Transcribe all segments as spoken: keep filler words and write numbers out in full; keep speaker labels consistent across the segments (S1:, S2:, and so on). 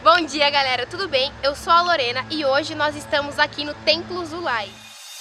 S1: Bom dia, galera, tudo bem? Eu sou a Lorena e hoje nós estamos aqui no Templo Zulai.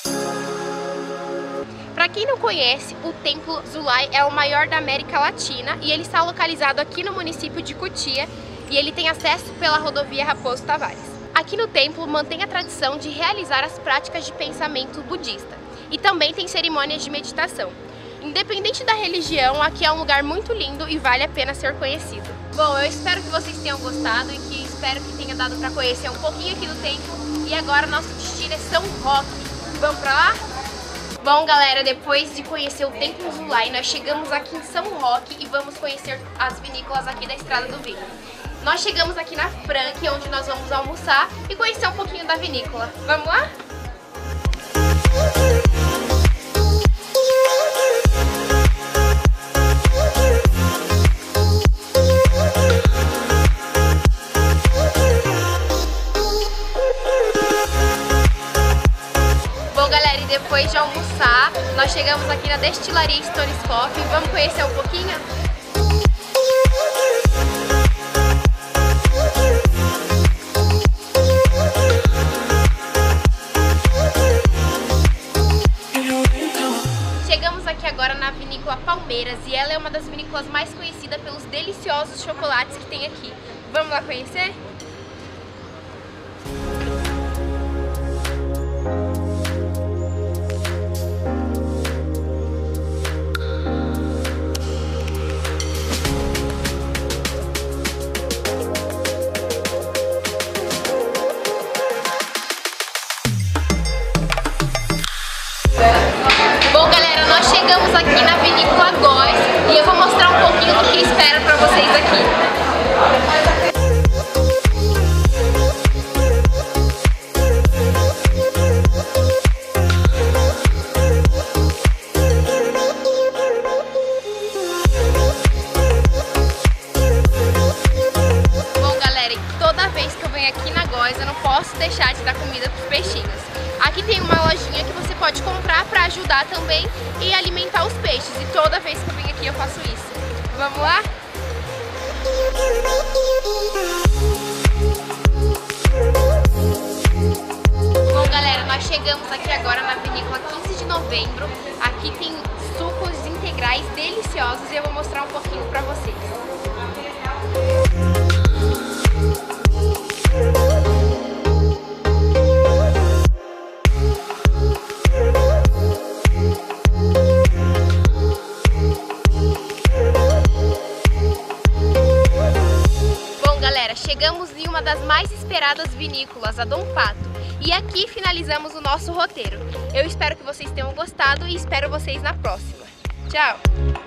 S1: Para quem não conhece, o Templo Zulai é o maior da América Latina e ele está localizado aqui no município de Cotia e ele tem acesso pela rodovia Raposo Tavares. Aqui no templo mantém a tradição de realizar as práticas de pensamento budista e também tem cerimônias de meditação. Independente da religião, aqui é um lugar muito lindo e vale a pena ser conhecido. Bom, eu espero que vocês tenham gostado e que espero que tenha dado para conhecer um pouquinho aqui do templo. E agora nosso destino é São Roque. Vamos para lá? Bom, galera, depois de conhecer o Templo Zulai, nós chegamos aqui em São Roque e vamos conhecer as vinícolas aqui da Estrada do Vinho. Nós chegamos aqui na Frank, onde nós vamos almoçar e conhecer um pouquinho da vinícola. Vamos lá? Depois de almoçar, nós chegamos aqui na destilaria Stones Coffee. Vamos conhecer um pouquinho? Chegamos aqui agora na vinícola Palmeiras e ela é uma das vinícolas mais conhecidas pelos deliciosos chocolates que tem aqui. Vamos lá conhecer? Bom, galera, nós chegamos aqui na vinícola Góes e eu vou mostrar um pouquinho do que espera pra vocês aqui. Bom, galera, toda vez que eu venho aqui na Góes eu não posso deixar de dar comida pros peixinhos. Aqui tem uma lojinha que você pode comprar para ajudar também e alimentar os peixes. E toda vez que eu venho aqui eu faço isso. Vamos lá? Bom, galera, nós chegamos aqui agora na vinícola quinze de novembro. Aqui tem sucos integrais deliciosos e eu vou mostrar um pouquinho para vocês. Chegamos em uma das mais esperadas vinícolas, a Dom Pato, e aqui finalizamos o nosso roteiro. Eu espero que vocês tenham gostado e espero vocês na próxima. Tchau!